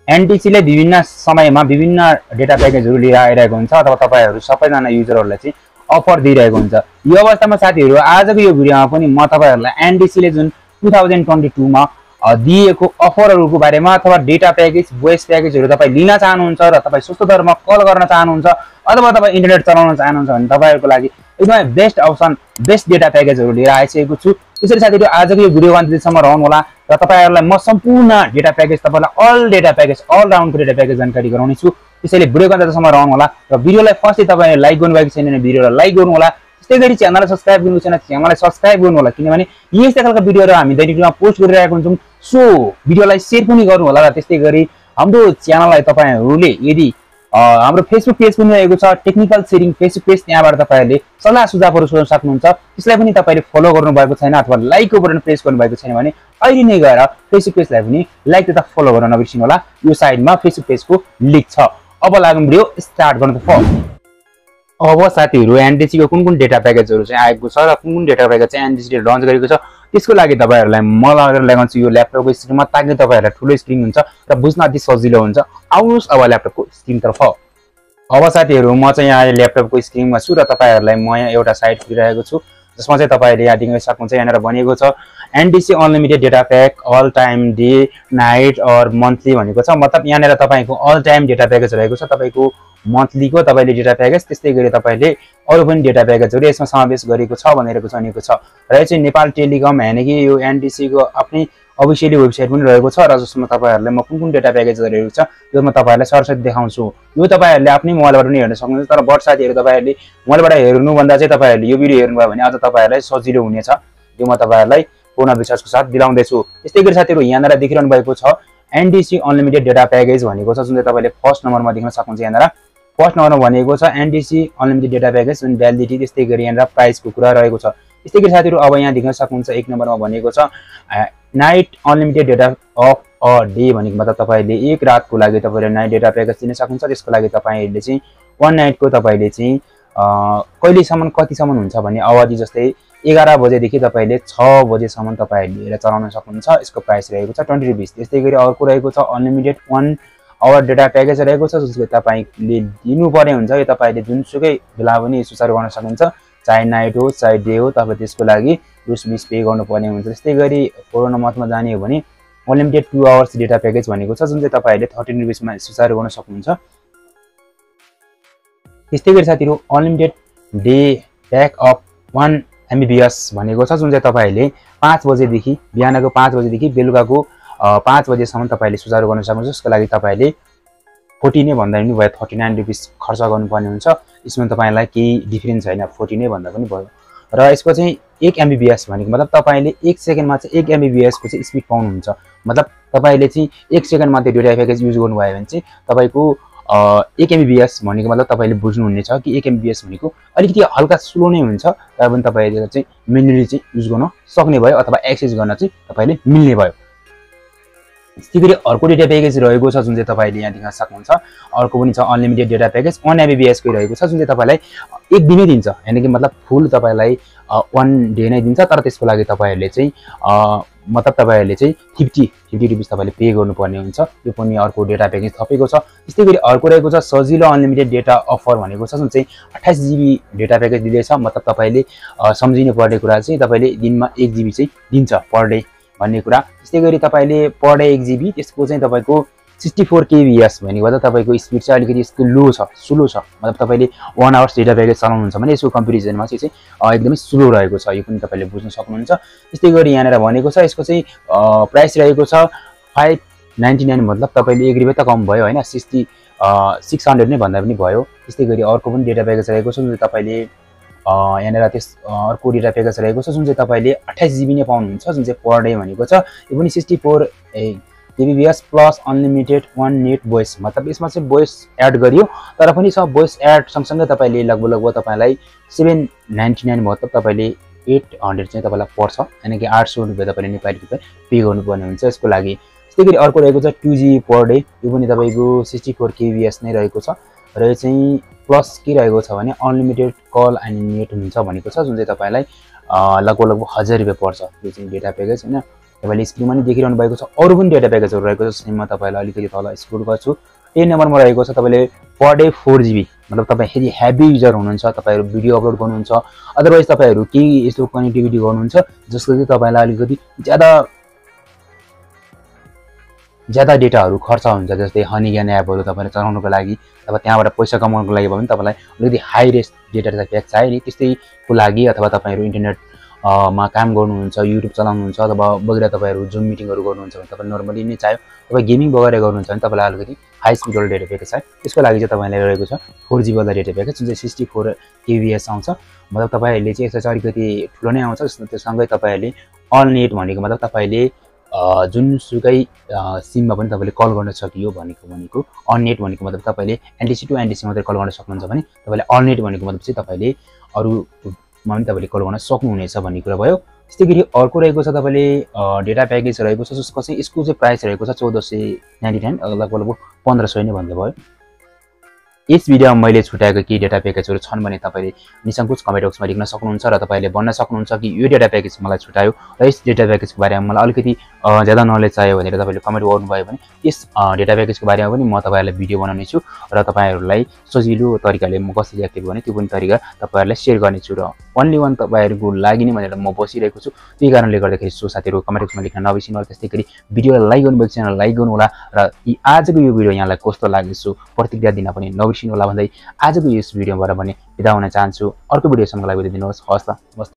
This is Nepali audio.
एनटीसी ले विभिन्न समयमा विभिन्न डेटा प्याकेजहरु लिएर आइरहेको हुन्छ अथवा तपाईहरु सबैजना युजरहरुलाई चाहिँ अफर दिइरहेको हुन्छ। यो अवस्थामा साथीहरु आजको यो भिडियोमा पनि म तपाईहरुलाई एनटीसी ले जुन 2022 मा दिएको अफरहरुको बारेमा अथवा डेटा प्याकेज भोइस प्याकेजहरु तपाई लिन चाहनुहुन्छ र तपाई सस्तो दरमा कल गर्न चाहनुहुन्छ अथवा तपाई इन्टरनेट चलाउन चाहनुहुन्छ भने तपाईहरुको लागि एकदमै बेस्ट अप्सन बेस्ट डेटा प्याकेजहरु लिएर आइसकेको छु। त्यसैले साथीहरु आजको यो भिडियो अन्त्यसम्म रहनु होला र तपाईहरुलाई म सम्पूर्ण डेटा प्याकेज तपाईलाई अल डेटा प्याकेज अल राउन्डको डेटा प्याकेज जानकारी गराउने छु। त्यसैले भिडियोको अन्त्यसम्म रहनु होला र भिडियोलाई फर्स्टै तपाईले लाइक गर्नुभएको छैन भने भिडियोलाई लाइक गर्नु होला। त्यस्तै गरी च्यानललाई सब्स्क्राइब गर्नु छैन च्यानललाई सब्स्क्राइब गर्नु होला किनभने यस्तै खालको भिडियोहरु हामी दैनिक रूपमा पोस्ट गरिरहेका हुन्छौं। सो भिडियोलाई शेयर पनि गर्नु होला र त्यस्तै गरी हाम्रो च्यानललाई तपाईहरुले यदि हाम्रो फेसबुक पेज पनि रहेको छ टेक्निकल शेयरिङ फेसबुक पेज त्यहाँबाट तपाईहरुले सल्लाह सुझावहरु सोध्न सक्नुहुन्छ। त्यसलाई पनि तपाईले फलो गर्नु भएको छैन अथवा लाइकको बटन प्रेस गर्नु भएको छैन भने अहिले नै गएर फेसबुक पेजलाई पनि लाइक तथा फलो गर्न नबिर्सिनु होला। यो साइडमा फेसबुक पेजको लिंक छ। अब लागौं भिडियो स्टार्ट गर्न त अब साथीहरु एनटीसी को कुन डेटा प्याकेजहरु चाहिँ आएको छ र कुन डेटा प्याकेज चाहिँ एनटीसी ले लन्च गरेको छ त्यसको लागि तपाईहरुलाई म लगाउँछु यो ल्यापटपको स्क्रिनमा ताकि तपाईहरुलाई ठुलो स्क्रिन हुन्छ र बुझ्न अति सजिलो हुन्छ। आउनुस् अब ल्यापटपको स्क्रिनतर्फ। अब साथीहरु म चाहिँ यहाँ ल्यापटपको स्क्रिनमा छु र तपाईहरुलाई म यहाँ एउटा साइट खोलिरहेको छु जसमा चाहिँ तपाईहरुले यहाँ देख्न सक्नुहुन्छ। यहाँनेर भनिएको छ NTC unlimited data pack all time day night और मन्थली भनेको छ। मतलब यहाँनेर तपाईको अल टाइम डेटा प्याकेज रहेको छ तपाईको मन्थली को तपाईले डेटा प्याकेज त्यस्तै गरी तपाईले अरु पनि डेटा प्याकेजहरु यसमा समावेश गरेको छ भनेको छ र यो चाहिँ नेपाल टेलिकम हैन कि यो एनटीसी को आफ्नै अफिसियली वेबसाइट पनि रहेको छ र जसमा तपाईहरुले म कुन डेटा प्याकेजहरु रहेको छ यो म तपाईहरुलाई सरसरी देखाउँछु। यो तपाईहरुले आफ्नै मोबाइलबाट पनि हेर्न सक्नुहुन्छ तर बट साथीहरु तपाईहरुले मोबाइलबाट हेर्नु भन्दा चाहिँ तपाईहरुले यो भिडियो हेर्नुभयो भने अझ तपाईहरुलाई सजिलो हुनेछ। यो म तपाईहरुलाई पूर्ण विश्वासको साथ दिलाउँदै छु। त्यस्तै गरी साथीहरु यहाँनेर देखिरहनु भएको छ एनटीसी अनलिमिटेड डेटा प्याकेज भनेको छ जुन चाहिँ तपाईले फर्स्ट नम्बरमा देख्न सक्नुहुन्छ। यहाँनेर फर्स्ट नम्बरमा भनेको छ एनटीसी अनलिमिटेड डेटा प्याकेज जुन भ्यालिडिटी त्यस्तै गरी यहाँनेर प्राइसको कुरा रहेको छ। त्यस्तै गरी साथीहरु अब यहाँ देख्न सक्नुहुन्छ एक नम्बरमा भनेको छ night unlimited data of a day भनेको मतलब तपाईले एक रातको लागि तपाईले नाइट डेटा प्याकेज लिन सक्नुहुन्छ। त्यसको लागि तपाईले चाहिँ वन नाइटको तपाईले चाहिँ कहिलेसम्म कतिसम्म हुन्छ भन्ने अवधि जस्तै 11 बजेदेखि तपाईले 6 बजेसम्म तपाईले चलाउन सक्नुहुन्छ। यसको प्राइस रहेको छ 20 रुपैयाँ। त्यस्तै गरी अर्को रहेको छ अनलिमिटेड 1 आवर डेटा प्याकेज रहेको छ जसले तपाईले दिनु पर्ने हुन्छ। यो तपाईले जुनसुकै बेला पनि सुचारु गर्न सक्नुहुन्छ चाहे नाइट हो चाहे डे हो तपाईले त्यसको लागि 20 पे गर्नुपर्ने हुन्छ। त्यस्तै गरी कोरोना मन्थमा जाने हो भने अनलिमिटेड 2 आवर्स डेटा प्याकेज भनेको छ जुन चाहिँ तपाईले 13 रुपैयाँमा सुचारु गर्न सक्नुहुन्छ। त्यस्तै गरी साथीहरु unlimited day pack of 1 MBPS भनेको छ जुन चाहिँ तपाईले 5 बजेदेखि बिहानको 5 बजेदेखि बेलुकाको 5 बजेसम्म तपाईले सुचारु गर्न सक्नुहुन्छ। यसको लागि तपाईले 40 नै भन्दा पनि भयो 39 रुपैयाँ खर्च गर्नुपर्ने हुन्छ। यसमा तपाईलाई केही डिफरेन्स छैन 40 नै भन्दा पनि भयो र यसको चाहिँ 1 MBPS भनेको मतलब तपाईले 1 सेकेन्डमा चाहिँ 1 MBPS को चाहिँ स्पिड पाउनुहुन्छ। मतलब तपाईले चाहिँ 1 सेकेन्डमा त्यो डेटा प्याकेज युज गर्नुभयो भने चाहिँ तपाईको 1 MBPS भनेको मतलब तपाईले बुझ्नुहुने छ कि 1 MBPS भनेको अलिकति हल्का स्लो नै हुन्छ तर पनि तपाईले चाहिँ म्यानुअली चाहिँ युज गर्न सक्ने भयो अथवा एक्सेस गर्न चाहिँ तपाईले मिल्ने भयो। त्यस्तै गरी अर्को डेटा प्याकेज रहेको छ जुन चाहिँ तपाईले यहाँ देख्न सक्नुहुन्छ। अर्को पनि छ अनलिमिटेड डेटा प्याकेज 1 MBPS को रहेको छ जुन चाहिँ तपाईलाई एक दिनै दिन्छ हैन कि मतलब फुल तपाईलाई 1 डे नै दिन्छ तर त्यसको लागि तपाईहरुले चाहिँ मतलब तपाईहरुले चाहिँ 50 रुपैयाँ तपाईले पे गर्नुपर्ने हुन्छ। यो पनि अर्को डेटा प्याकेज थपेको छ। त्यस्तै गरी अर्को रहेको छ सजिलो अनलिमिटेड डेटा अफर भनेको छ जुन चाहिँ 28 GB डेटा प्याकेज दिँदैछ। मतलब तपाईले सम्झिनु पर्ने कुरा चाहिँ तपाईले दिनमा 1 GB चाहिँ दिन्छ पर डे भन्ने कुरा। त्यस्तै गरी तपाईले पर डे 1 GB त्यसको चाहिँ तपाईको 64 kbs भनेको त तपाईको स्पिड चाहिँ अलिकति स्लो छ। मतलब तपाईले 1 आवर्स डेटा प्याकेज चलाउनुहुन्छ भने यसको कम्पेरिजनमा चाहिँ एकदमै स्लो रहेको छ। यो पनि तपाईले बुझ्न सक्नुहुन्छ। त्यस्तै गरी यहाँनेर भनेको छ यसको चाहिँ प्राइस रहेको छ 599 मतलब तपाईले 1 रुपैयाँ त कम भयो हैन 600 नै भन्दा पनि भयो। त्यस्तै गरी अर्को पनि डेटा प्याकेज रहेको छ जुन चाहिँ तपाईले यहाँनेर त्यस अर्को डेटा प्याकेज रहेको छ जुन चाहिँ तपाईले 28 GB नै पाउनुहुन्छ जुन चाहिँ पर डे भनेको छ। यो पनि 64 kbps plus unlimited 1 net voice मतलब यसमा चाहिँ भोइस एड गरियो तर पनि सब भोइस एड सँगसँगै तपाईले लगभग तपाईलाई 799 मतलब तपाईले 800 चाहिँ तपाईलाई पर्छ यानी कि 800 रुपैयाँ तपाईले नेपाली रुपैयाँ पे गर्नुपर्ने हुन्छ यसको लागि। त्यस्तै गरी अर्को रहेको छ 2 GB पर डे यो पनि तपाईको 64 kbps नै रहेको छ र यो चाहिँ प्लस के रहेको छ भने अनलिमिटेड कल एन्ड नेट हुन्छ भनेको छ जुन चाहिँ तपाईलाई लगभग 1000 रुपैयाँ पर्छ। यो चाहिँ डेटा प्याकेज हैन तपाईले स्क्रिनमा पनि देखिरहनु भएको छ। अरु पनि डेटा प्याकेजहरु रहेको छ, जसमा म तपाईलाई अलिकति तल स्क्रोल गर्छु। 10 नम्बरमा रहेको छ तपाईले पर डे 4 GB, मतलब तपाई यदि हेभी युजर हुनुहुन्छ, तपाईहरु भिडियो अपलोड गर्नुहुन्छ, अदरवाइज तपाईहरु के यस्तो कनेक्टिभिटी गर्नुहुन्छ जसले चाहिँ तपाईलाई अलिकति ज्यादा डेटाहरु खर्च हुन्छ, जस्तै हनी ज्ञान एपहरु तपाईले चलाउनको लागि अथवा त्यहाँबाट पैसा कमाउनको लागि भने तपाईलाई अलिकति हाई रेट डेटा प्याक चाहियो नि, त्यस्तैको लागि अथवा तपाईहरु इन्टरनेट मा काम गर्नुहुन्छ, युट्युब चलाउनुहुन्छ अथवा वगैरह तपाईहरु जुम मिटिङहरु गर्नुहुन्छ भने तपाईले नर्मली नै चाहियो, तपाई गेमिङ वगैरह गर्नुहुन्छ भने तपाईलाई अलिकति हाई स्पिड वाला डेटा प्याकेज चाहियो। त्यसको लागि चाहिँ तपाईलाई रहेको छ 4 GB वाला डेटा प्याकेज, जुन चाहिँ 64 kbs आउँछ। मतलब तपाईहरुले चाहिँ यसो अलिकति ठुलो नै आउँछ। त्यससँगै तपाईहरुले अल नेट भनेको मतलब तपाईले जुनसुकै सिममा पनि तपाईले कल गर्न सकियो भनेको अन नेट भनेको मतलब तपाईले NTC टु NTC मात्रै कल गर्न सक्नुहुन्छ भने तपाईले अन नेट भनेको मतलब चाहिँ तपाईले अरुमा पनि तपाईले कल गर्न सक्नुहुनेछ भन्ने कुरा भयो। त्यस्तै गरी अर्को रहेको छ तपाईले डेटा प्याकेज रहेको छ, जसको चाहिँ यसको चाहिँ प्राइस रहेको छ 1499, लगभग 1500 नै भन्दा भयो। यस भिडियोमा मैले छुटाएको के डेटा प्याकेजहरु छन् भने तपाईले निसंकोच कमेन्ट बक्समा लेख्न सक्नुहुन्छ र तपाईले भन्न सक्नुहुन्छ कि यो डेटा प्याकेज मलाई छुटायो र यस डेटा प्याकेजको बारेमा मलाई अलिकति ज्यादा नलेज चाहियो भनेर तपाईले कमेन्ट गर्नुभयो भने यस डेटा प्याकेजको बारेमा पनि म तपाईहरुलाई भिडियो बनाउने छु र तपाईहरुलाई सजिलो तरिकाले म कसरी एक्टिभ गर्ने त्यो पनि तरिका तपाईहरुलाई शेयर गर्ने छु र ओन्ली वान तपाईहरुको लागि नै भनेर म बसिरहेको छु। त्यही कारणले गर्दाखेरि सो साथीहरु कमेन्ट बक्समा लेख्न नबिर्सिनु होला। त्यस्तै गरी भिडियोलाई लाइक गर्नुभएको छैन लाइक गर्नु होला र आजको यो भिडियो यहाँलाई कस्तो लाग्यो सो प्रतिक्रिया दिन पनि नबिर्सिनु होला भन्दै आजको यस भिडियोबाट पनि बिदा हुन चाहन्छु। अर्को भिडियोसम्मको लागि बिदा दिनुहोस्। हस् त।